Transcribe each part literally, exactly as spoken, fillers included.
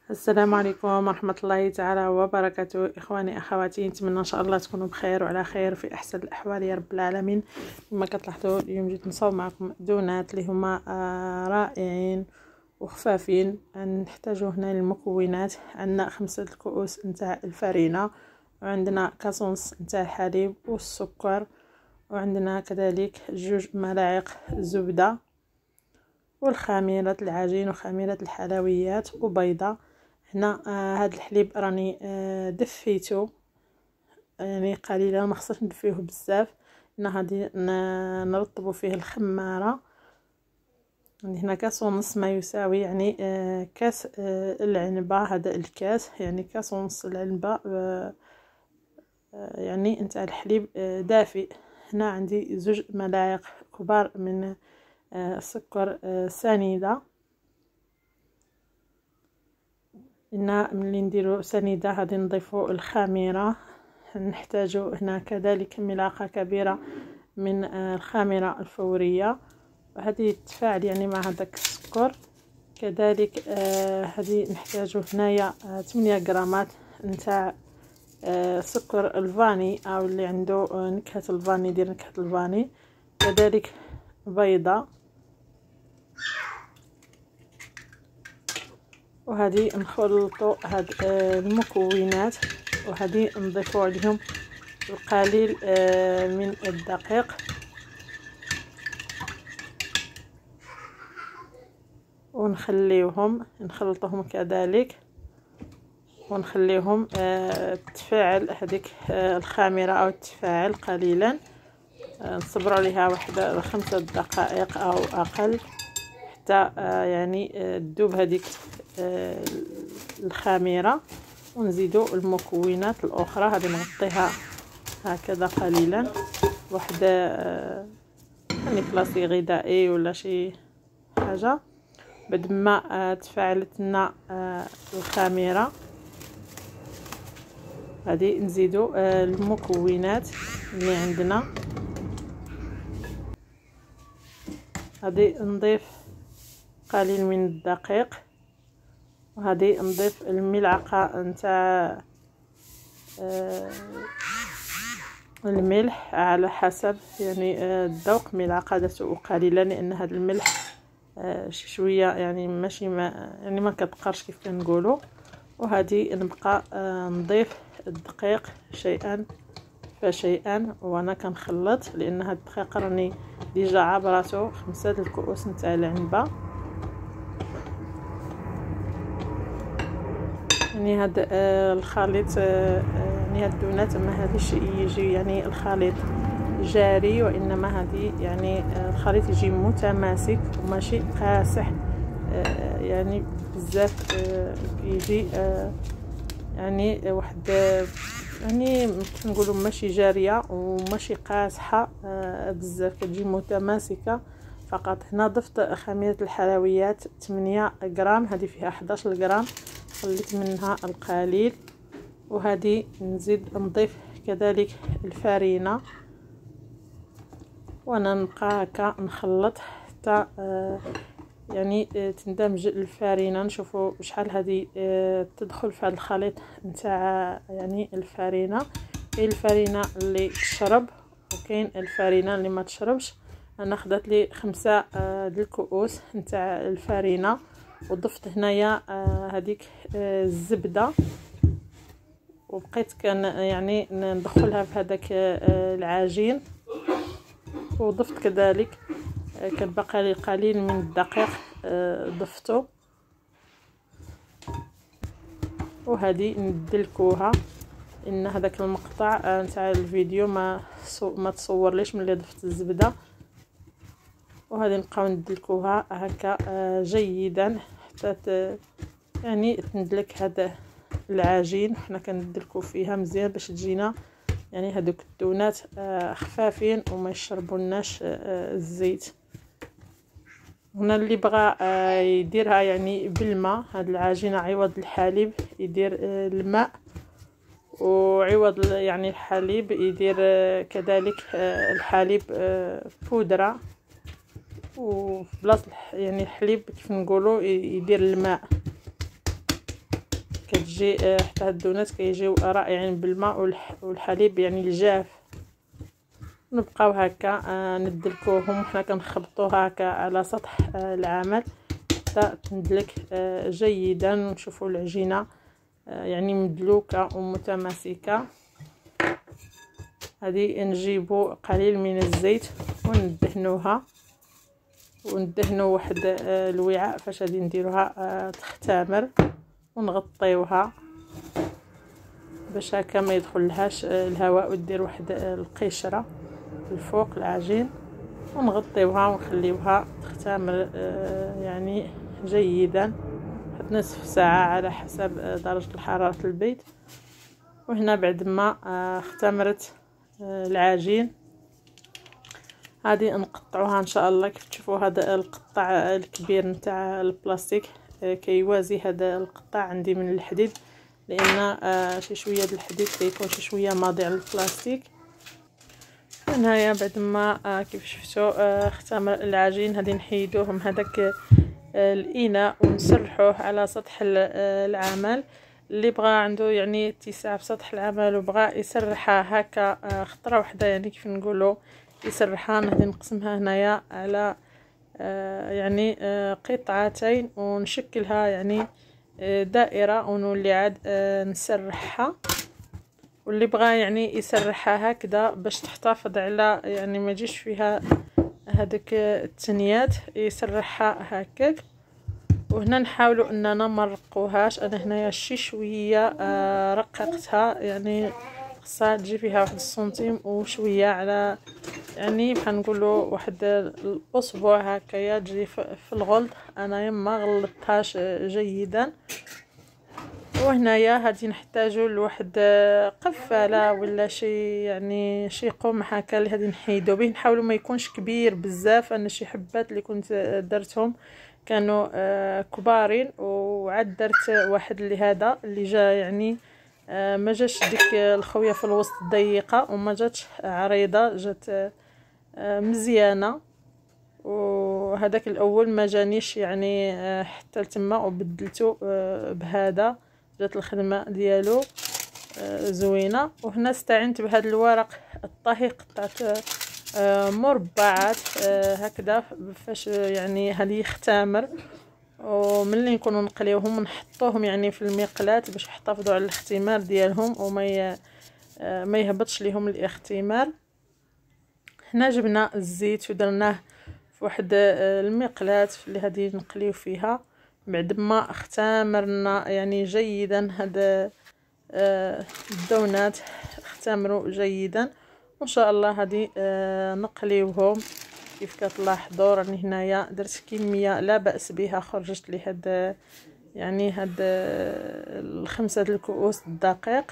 السلام عليكم ورحمة الله تعالى وبركاته. إخواني أخواتي، نتمنى إن شاء الله تكونوا بخير وعلى خير في أحسن الأحوال يا رب العالمين. كما كتلاحظوا اليوم جيت نصور معكم دونات اللي هما آه رائعين وخفافين. نحتاجو هنا المكونات. عندنا خمسة الكؤوس نتاع الفرينة، وعندنا كاسونس نتاع الحليب والسكر، وعندنا كذلك جوج ملاعق زبدة، والخميرة العجين وخميرة الحلويات وبيضة. هنا آه هذا الحليب راني آه دفيته يعني قليلا، ما خصناش ندفيوه بزاف، هنا غادي نرطبوا فيه الخماره. عندي هنا كاس ونص ما يساوي يعني آه كاس آه العنبه. هذا الكاس يعني كاس ونص العنبه آه يعني نتاع الحليب آه دافئ. هنا عندي زوج ملاعق كبار من آه سكر آه سنيده. هنا ملي نديرو سنيده غادي نضيفو الخميره. نحتاجو هنا كذلك ملعقه كبيره من الخميره الفوريه، وهذه تتفاعل يعني مع هذاك السكر. كذلك آه هذه نحتاجو هنايا آه ثمانية غرامات نتاع آه سكر الفاني، او اللي عنده آه نكهه الفاني يدير نكهه الفاني. كذلك بيضه، وهذه نخلطوا هاد المكونات، وهذه نضيفوا عليهم القليل من الدقيق، ونخليوهم نخلطوهم كذلك، ونخليهم تفاعل هذيك الخميره او تفاعل قليلا. نصبروا عليها واحد خمسة دقائق او اقل حتى يعني تذوب هذيك الخميره. ونزيدوا المكونات الاخرى. هذه نغطيها هكذا قليلا، واحد يعني كلاصي غذائي ولا شي حاجه. بعد ما تفاعلت لنا الخميره غادي نزيدوا المكونات اللي عندنا. غادي نضيف قليل من الدقيق، وهذه نضيف الملعقه نتاع آه الملح على حسب يعني الذوق. ملعقه دسو قليلا، لان هذا الملح آه شي شويه يعني ماشي ما يعني ما كتقرش كيف كنقولوا. وهذه نبقى آه نضيف الدقيق شيئا فشيئا وانا كنخلط، لان هذا الدقيق راني ديجا عبرته خمسة الكؤوس نتاع العنبه. يعني هذا آه الخليط آه يعني هاد الدونات ما هذيش يجي يعني الخليط جاري، وانما هذه يعني آه الخليط يجي متماسك وماشي قاسح آه يعني بزاف. آه يجي آه يعني واحد آه يعني كيف نقولوا ماشي جاريه وماشي قاسحه آه بزاف، كتجي متماسكه فقط. هنا ضفت خميره الحلويات ثمانية غرام، هذه فيها أحد عشر غرام، خليت منها القليل. وهذه نزيد نضيف كذلك الفرينه، وانا نبقى هكا نخلط حتى آه يعني آه تندمج الفرينه. نشوفوا شحال هذه آه تدخل في هذا الخليط نتاع يعني الفرينه. كاين الفرينه اللي تشرب وكاين الفرينه اللي ما تشربش. انا خدت لي خمسة آه ديال الكؤوس نتاع الفرينه، وضفت هنايا هذيك آه الزبده، وبقيت كان يعني ندخلها في هذاك آه العجين. وضفت كذلك آه كان بقى لي قليل من الدقيق آه ضفته. وهذه ندلكوها، ان هذاك المقطع آه نتاع الفيديو ما ما تصور ليش ملي ضفت الزبده. وهذه نبقاو ندلكوها هكا آه جيدا حتى يعني تندلك هذا العجين. حنا كندلكو فيها مزيان باش تجينا يعني هذوك الدونات آه خفافين وما يشربوناش آه الزيت. هنا اللي بغى آه يديرها يعني بالماء، هاد العجينه عوض الحليب يدير آه الماء، وعوض يعني الحليب يدير آه كذلك آه الحليب آه بودره، وبلاصه يعني الحليب كيف نقولوا يدير الماء. كتجي آه حتى هاد الدونات كيجيو رائعين بالماء والحليب يعني الجاف. نبقاو هكا آه ندلكوهم، وحنا كنخبطوها هكا على سطح آه العمل حتى تندلك آه جيدا، ونشوفوا العجينه آه يعني مدلوكه ومتماسكه. هذه نجيبو قليل من الزيت وندهنوها، وندهنوا واحد آه الوعاء فاش غادي نديروها آه تختمر، ونغطيوها باش هكا ما يدخلهاش آه الهواء، ودير واحد آه القشره الفوق العجين، ونغطيوها ونخليوها تختمر آه يعني جيدا واحد نصف ساعه على حسب آه درجه حراره البيت. وهنا بعد ما آه اختمرت آه العجين غادي نقطعوها ان شاء الله. كيف تشوفوا هذا القطع الكبير نتاع البلاستيك آه كيوازي هذا القطع عندي من الحديد، لان آه شي شويه د الحديد كيكون شي شويه ماضي على البلاستيك. هنايا بعد ما آه كيف شفتوا آه اختمر العجين غادي نحيدوهم هذاك آه الاناء ونسرحوه على سطح آه العمل. اللي بغى عنده يعني اتساع في سطح العمل وبغى يسرحها هكا آه خطره واحده، يعني كيف نقولوا يسرحها، غادي نقسمها هنايا على آه يعني آه قطعتين ونشكلها يعني آه دائره، ونولي عاد آه نسرحها. واللي بغى يعني يسرحها هكذا باش تحتفظ على يعني ما يجيش فيها هذيك التنيات، يسرحها هكاك. وهنا نحاولوا اننا ما نرقوهاش. انا هنايا شي شويه آه رققتها، يعني خصها تجي فيها واحد السنتيم وشويه، على يعني بحال نقولوا واحد الاصبع هكايا تجي في الغلظ. انا ما غلطتهاش جيدا. وهنايا غادي نحتاجو لواحد قفاله ولا شي يعني شي قمح هكا اللي غادي نحيدو به. نحاولوا ما يكونش كبير بزاف، انا شي حبات اللي كنت درتهم كانوا آه كبارين، وعاد درت واحد اللي هذا اللي جا يعني آه ما جاش ديك الخويه في الوسط ضيقه، وما جاتش عريضه، جات آه مزيانه. وهذاك الاول ما جانيش يعني آه حتى لتما، وبدلته آه بهذا، جات الخدمه ديالو آه زوينه. وهنا استعنت بهذا الورق الطهي، قطعت آه مربعات آه هكذا فاش يعني هذه يختمر، وملي نكونوا نقليوهم نحطوهم يعني في المقلاة باش يحتفظوا على الاختمار ديالهم وما آه ما يهبطش ليهم الاختمار. هنا جبنا الزيت ودرناه في واحد آه المقلاة اللي غادي نقليو فيها بعد ما اختمرنا يعني جيدا. هذا آه الدونات اختمروا جيدا، وان شاء الله غادي آه نقليوهم. كيف كتلاحظوا راني هنايا درت كميه لا باس بها، خرجت لي هاد يعني هاد الخمسه د الكؤوس الدقيق.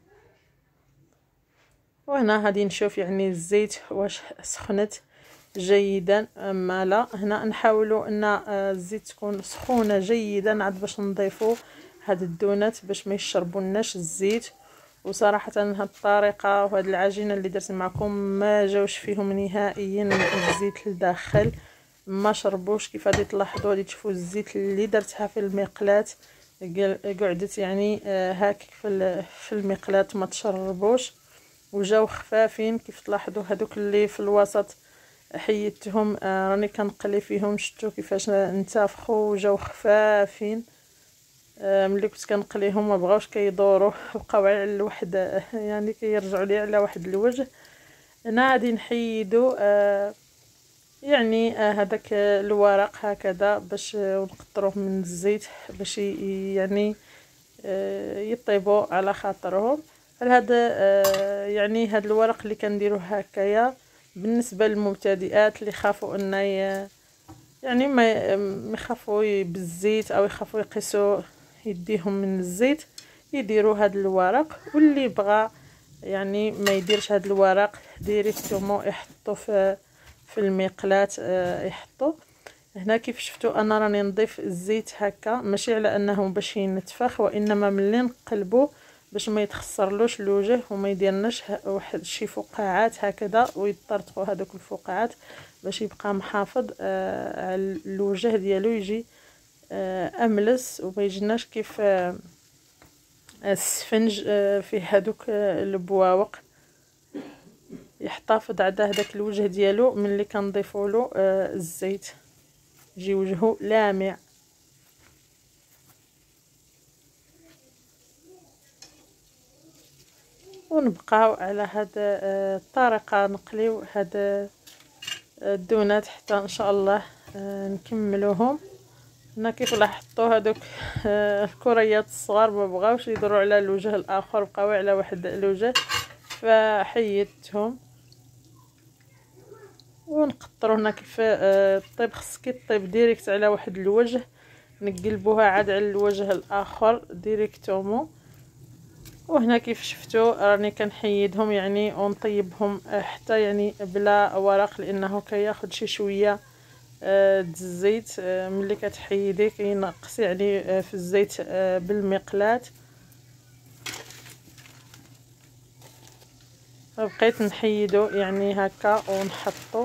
وهنا غادي نشوف يعني الزيت واش سخنت جيدا اما لا. هنا نحاولوا ان الزيت تكون سخونه جيدا عاد باش نضيفوا هاد الدونات باش ما يشربوناش الزيت. وصراحه هاد الطريقه وهاد العجينه اللي درت معكم ما جاوش فيهم نهائيا الزيت لداخل، ما شربوش. كيف غادي تلاحظوا غادي تشوفوا الزيت اللي درتها في المقلاة قعدت يعني هاك في المقلاة ما تشربوش، وجاو خفافين. كيف تلاحظوا هذوك اللي في الوسط حيدتهم آه راني كنقلي فيهم، شفتوا كيفاش انتفخوا وجاو خفافين. آه ملي كنت كنقليهم ما بغاوش كيدوروا، بقاو على الوحده يعني كيرجعوا لي على واحد الوجه. هنا غادي نحيدوا آه يعني آه هذاك الورق هكذا باش نقطروه من الزيت باش يعني آه يطيبوا على خاطرهم. هذا آه يعني هذا الورق اللي كنديروه هكايا بالنسبه للمبتدئات اللي خافوا ان يعني ما يخافوا بالزيت او يخافوا يقيسوا يديهم من الزيت، يديروا هذا الورق. واللي بغى يعني ما يديرش هذا الورق ديريكتومون يحطوا في في المقلاة آه يحطوا. هنا كيف شفتوا انا راني نضيف الزيت هكا ماشي على انه باش ينتفخ، وانما ملي نقلبوه باش ما يتخسرلوش الوجه وما يديرناش واحد شي فقاعات هكذا ويطرطقوا هذوك الفقاعات باش يبقى محافظ آه على الوجه ديالو، يجي آه املس وما يجيناش كيف آه السفنج فيه هادوك البواوق يحتفظ على هذاك الوجه ديالو ملي كنضيفوا له الزيت، يجي وجهه لامع. ونبقاو على هاد الطريقه نقليو هاد الدونات حتى ان شاء الله نكملوهم. هنا كيف لاحظتوا هذوك الكريات الصغار ما بغاوش يدوروا على الوجه الاخر، بقاو على واحد الوجه، فحيدتهم. ونقطروا هنا كيف الطيب خص كي طيب ديريكت على واحد الوجه نقلبوها عاد على الوجه الاخر ديريكتومون. وهنا كيف شفتوا راني كنحيدهم يعني ونطيبهم حتى يعني بلا ورق، لانه كياخذ شي شويه الزيت ملي كتحيديه كينقص يعني في الزيت بالمقلاه. فبقيت نحيدو يعني هكا ونحطو،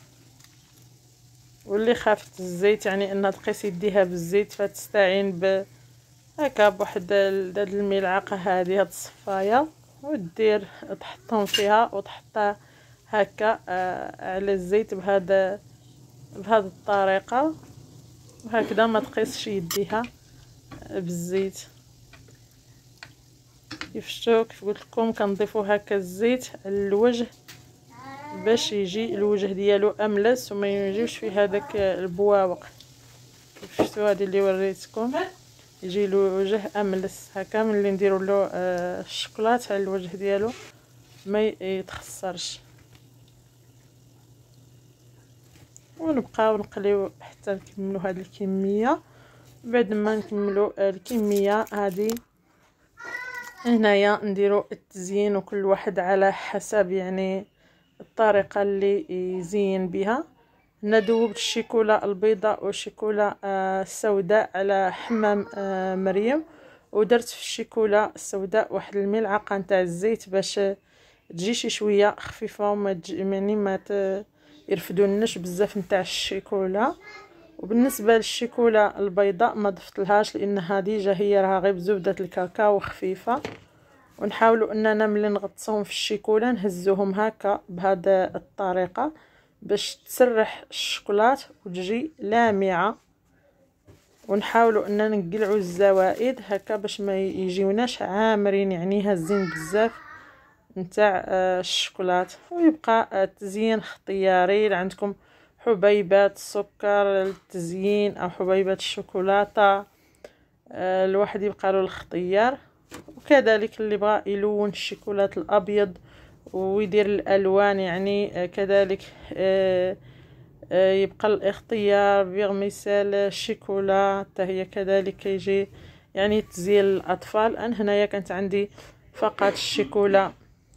واللي خافت الزيت يعني انها تقيس يديها بالزيت فتستعين ب هكا بواحد هاد الملعقه هذه هاد الصفايه، ودير تحطهم فيها وتحطها هكا على الزيت بهذا بهذه الطريقه، وهكذا ما تقيسش يديها بالزيت. كيف شفتوا كيف قلت لكم كنضيفوا هكا الزيت على الوجه باش يجي الوجه ديالو املس وما يجيوش فيه هذاك البواوق. كيف شفتوا هذه اللي وريتكم يجي الوجه املس هكا. ملي نديروا له الشوكولات على الوجه ديالو ما يتخسرش. ونبقاو نقليو حتى نكملوا هذه الكميه. بعد ما نكملوا الكميه هذه هنايا نديروا التزيين، وكل واحد على حسب يعني الطريقه اللي يزين بها. هنا ذوبت الشيكولا البيضاء والشيكولا السوداء على حمام مريم، ودرت في الشيكولا السوداء واحد الملعقه نتاع الزيت باش تجي شي شويه خفيفه وما تجي يعني ما يرفدوناش بزاف نتاع الشيكولا. وبالنسبه للشيكولا البيضاء ما ضفتلهاش لان هذه جا هي راها غير بزبده الكاكاو خفيفه. ونحاولوا اننا ملي نغطسوهم في الشيكولا نهزوهم هكا بهذا الطريقه باش تسرح الشوكولات وتجي لامعه. ونحاولوا اننا نقلعوا الزوائد هكا باش ما يجيوناش عامرين يعني هازين بزاف نتاع الشوكولات. ويبقى التزيين اختياري، عندكم حبيبات السكر للتزيين او حبيبات الشوكولاته الواحد يبقى له الاختيار. وكذلك اللي بغى يلون الشوكولات الابيض ويدير الالوان يعني كذلك يبقى الاختيار. بمثال الشوكولا حتى هي كذلك كيجي يعني تزيين الاطفال. انا هنايا كانت عندي فقط الشوكولا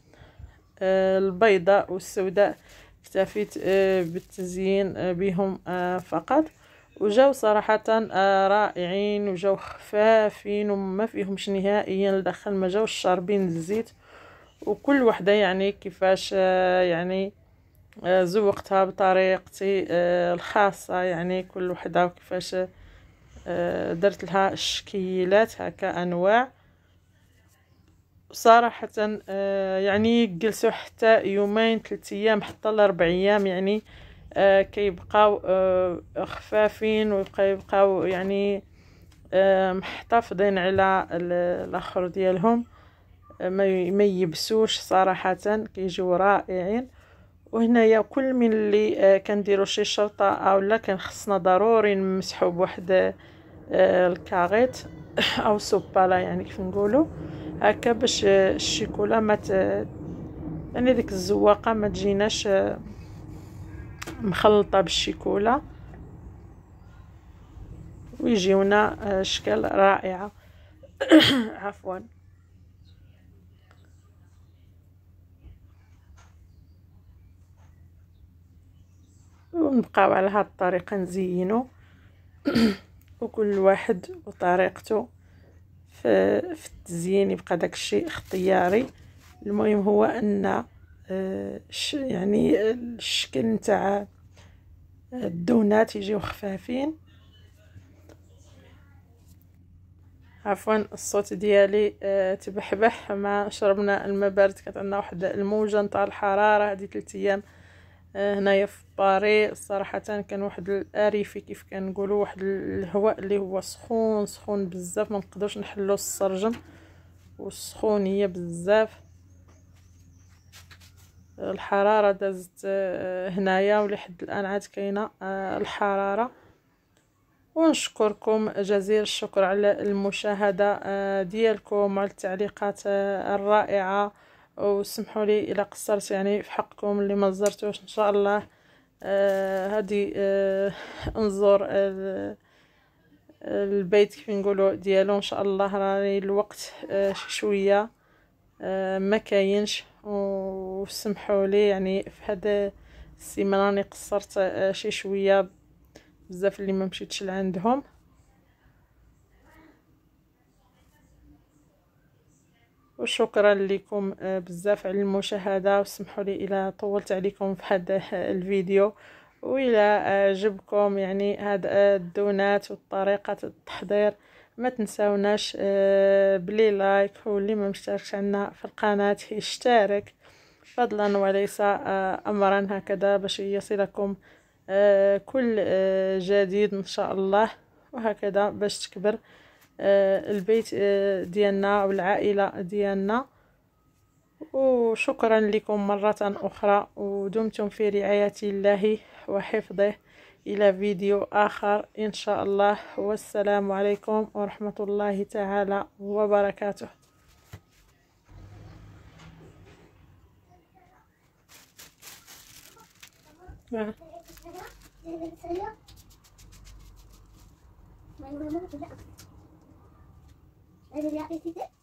البيضاء والسوداء، اكتفيت بالتزيين بهم فقط، وجاو صراحه رائعين وجاو خفافين وما فيهمش نهائيا الدخل، ما جاوش شاربين الزيت. وكل وحده يعني كيفاش يعني زوقتها بطريقتي الخاصه، يعني كل وحده كيفاش درت لها الشكيلات هكا انواع. صراحه يعني جلسوا حتى يومين ثلاث ايام حتى لاربع ايام يعني كيبقاو خفافين ويبقاو يعني محتفظين على الاخر ديالهم، ما يبسوش صراحه كيجيو رائعين. وهنايا كل من اللي كنديروا شي شرطه او لا كان خصنا ضروري نمسحوا بواحد الكاغيط او سوبالا يعني كيف نقولوا هكا باش الشيكولا ما يعني ديك الزواقه ما تجيناش مخلطه بالشيكولا ويجيونا اشكال رائعه. عفوا. ونبقاو على هاد الطريقه نزينو وكل واحد وطريقته في, في التزيين يبقى داكشي اختياري. المهم هو ان يعني الشكل نتاع الدونات يجيو خفافين. عفوا الصوت ديالي آه تبحبح مع شربنا الماء بارد. كانت عندنا واحد الموجه نتاع الحراره هذه ثلاث ايام آه هنايا في باري. صراحه كان واحد الاريفي كيف كنقولوا، واحد الهواء اللي هو سخون سخون بزاف، ما نقدرش نحلو السرجم والسخونيه بزاف. الحراره دازت آه هنايا ولحد الان عاد كاينه آه الحراره. ونشكركم جزيل الشكر على المشاهدة ديالكم وعلى التعليقات الرائعة. وسمحوا لي إلى قصرت يعني في حقكم اللي ما زرتوش. إن شاء الله هذه آه انظر آه البيت كيف نقولوا ديالو. إن شاء الله راني الوقت آه شوية آه ما كاينش، وسمحوا لي يعني في هذا السيمانه راني قصرت آه شي شويه بزاف اللي ما مشيتش لعندهم. وشكرا لكم بزاف على المشاهده، وسمحوا لي الى طولت عليكم في هذا الفيديو. والى عجبكم يعني هاد الدونات وطريقه التحضير ما تنساوناش بلي لايك، واللي ما مشتركش عنا في القناه يشترك فضلا وليس امرا هكذا باش يصلكم كل جديد ان شاء الله، وهكذا باش تكبر البيت ديالنا والعائله ديالنا. وشكرا لكم مره اخرى، ودمتم في رعايه الله وحفظه. الى فيديو اخر ان شاء الله، والسلام عليكم ورحمه الله تعالى وبركاته. ما يقولون لا هذا اللي يعطيك